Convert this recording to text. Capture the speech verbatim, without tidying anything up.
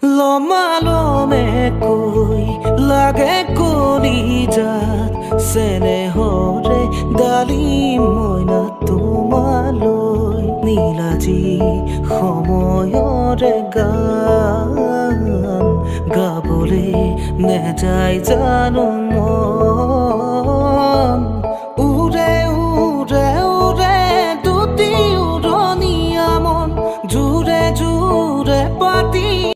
লমালমে কৈ লাগে কলিজাত চেনেহৰে ডালিম মইনা তোমালৈ নীলাজি সময়ৰে গান গাবলৈ নেযায় জানো মই